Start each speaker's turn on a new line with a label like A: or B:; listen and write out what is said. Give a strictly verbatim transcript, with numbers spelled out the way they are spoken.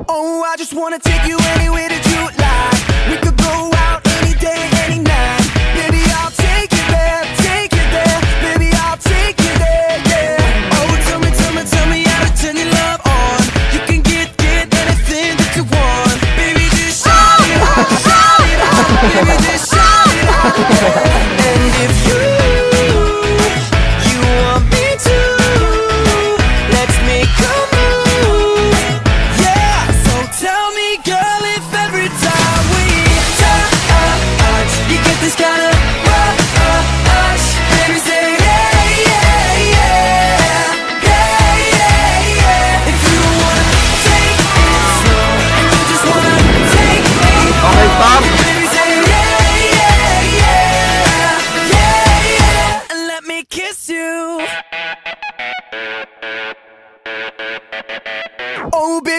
A: Oh, I just wanna take you anywhere that you like. We could go out any day, any night. Baby, I'll take you there, take you there. Baby, I'll take you there, yeah. Oh, tell me, tell me, tell me how to turn your love on. You can get, get anything that you want. Baby, just shout it out, shout it out. Baby, just shout it out, yeah. And if you, you want me to, let's make a move, yeah. So tell me, girl, if every time we touch, you get this kind of rush. Baby, say yeah, yeah, yeah, yeah, yeah, yeah. If you wanna take it slow and you just wanna take me home, baby, say yeah, yeah, yeah, yeah, yeah, and let me kiss you. Oh, baby.